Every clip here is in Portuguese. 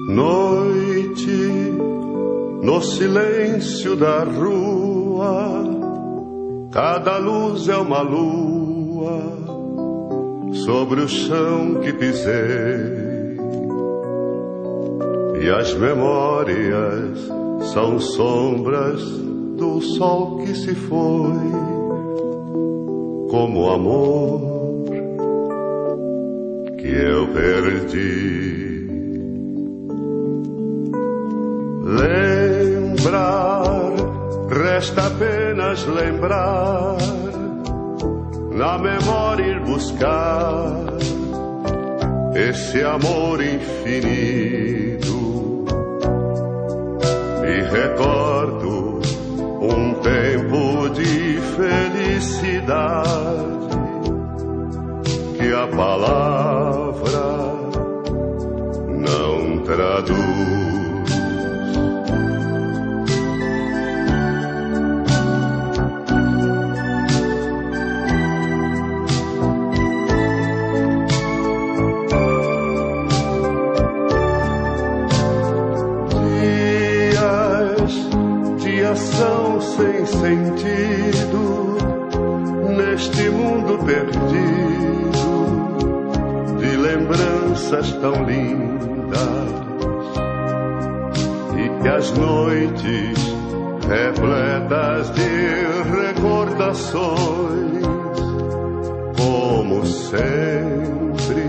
Noite, no silêncio da rua, cada luz é uma lua sobre o chão que pisei, e as memórias são sombras do sol que se foi, como o amor que eu perdi. Lembrar, resta apenas lembrar, na memória ir buscar esse amor infinito. E recordo um tempo de felicidade que a palavra não traduz. São sem sentido neste mundo perdido de lembranças tão lindas, e que as noites repletas de recordações, como sempre,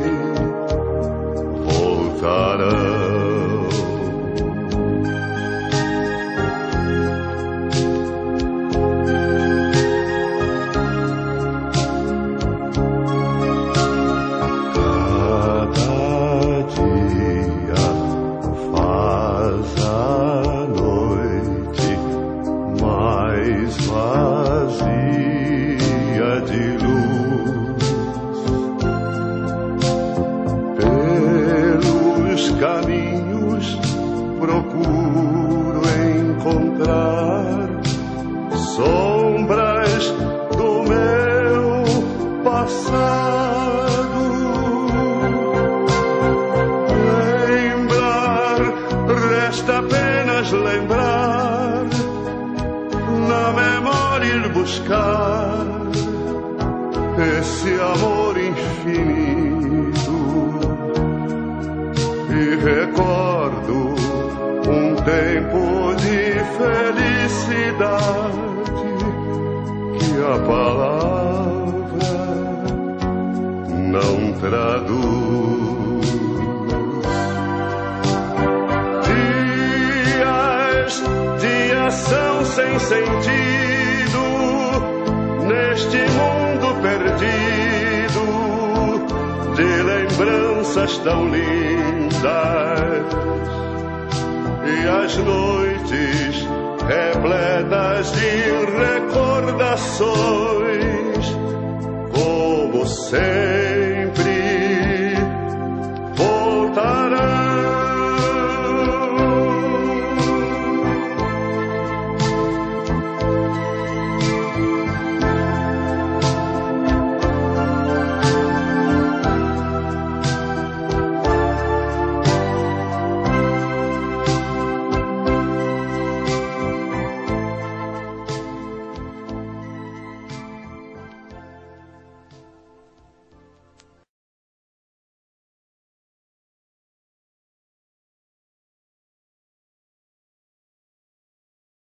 voltarão. Procuro encontrar sombras do meu passado. Lembrar, resta apenas lembrar, na memória ir buscar esse amor infinito. E recordo um tempo de felicidade que a palavra não traduz. Dias são sem sentido neste mundo perdido de lembranças tão lindas, e as noites repletas de recordações, como sempre.